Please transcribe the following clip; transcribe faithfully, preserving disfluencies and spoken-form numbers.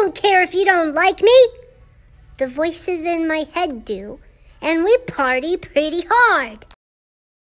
don't care if you don't like me. The voices in my head do, and we party pretty hard.